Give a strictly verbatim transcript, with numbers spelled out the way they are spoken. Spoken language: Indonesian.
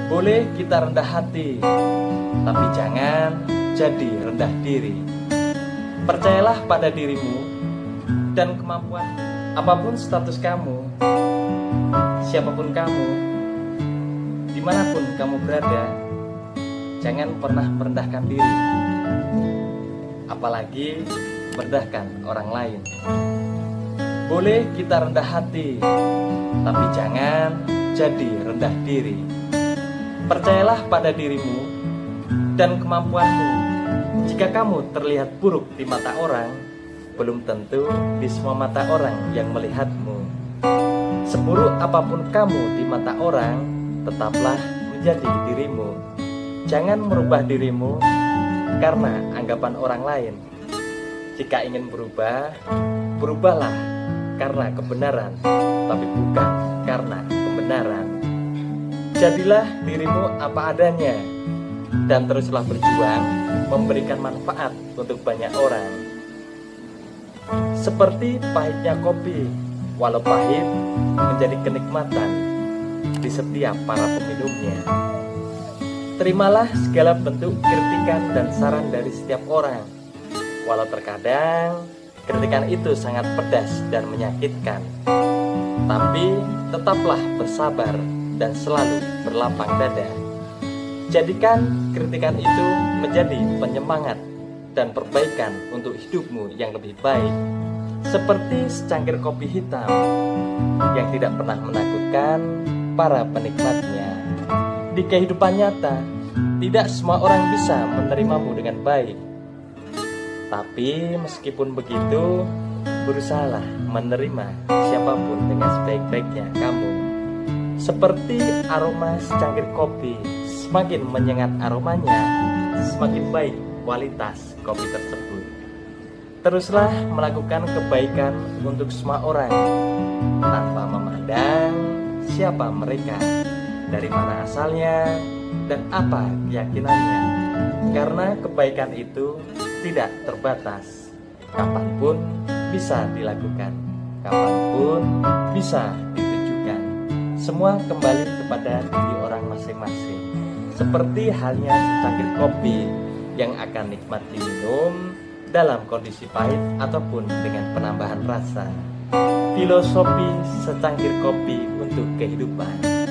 Boleh kita rendah hati, tapi jangan jadi rendah diri. Percayalah pada dirimu dan kemampuan. Apapun status kamu, siapapun kamu, dimanapun kamu berada, jangan pernah merendahkan diri, apalagi merendahkan orang lain. Boleh kita rendah hati, tapi jangan jadi rendah diri. Percayalah pada dirimu dan kemampuanmu. Jika kamu terlihat buruk di mata orang, belum tentu di semua mata orang yang melihatmu. Seburuk apapun kamu di mata orang, tetaplah menjadi dirimu. Jangan merubah dirimu karena anggapan orang lain. Jika ingin berubah, berubahlah karena kebenaran, tapi bukan karena kebenaran. Jadilah dirimu apa adanya, dan teruslah berjuang memberikan manfaat untuk banyak orang. Seperti pahitnya kopi, walau pahit menjadi kenikmatan di setiap para peminumnya. Terimalah segala bentuk kritikan dan saran dari setiap orang, walau terkadang kritikan itu sangat pedas dan menyakitkan. Tapi tetaplah bersabar dan selalu berlapang dada. Jadikan kritikan itu menjadi penyemangat dan perbaikan untuk hidupmu yang lebih baik. Seperti secangkir kopi hitam yang tidak pernah menakutkan para penikmatnya. Di kehidupan nyata, tidak semua orang bisa menerimamu dengan baik. Tapi meskipun begitu, berusahalah menerima siapapun dengan sebaik-baiknya kamu. Seperti aroma secangkir kopi, semakin menyengat aromanya, semakin baik kualitas kopi tersebut. Teruslah melakukan kebaikan untuk semua orang, tanpa memandang siapa mereka, dari mana asalnya, dan apa keyakinannya. Karena kebaikan itu tidak terbatas, kapanpun bisa dilakukan, kapanpun bisa ditujukan. Semua kembali kepada diri orang masing-masing. Seperti halnya secangkir kopi yang akan nikmat diminum dalam kondisi pahit ataupun dengan penambahan rasa. Filosofi secangkir kopi untuk kehidupan.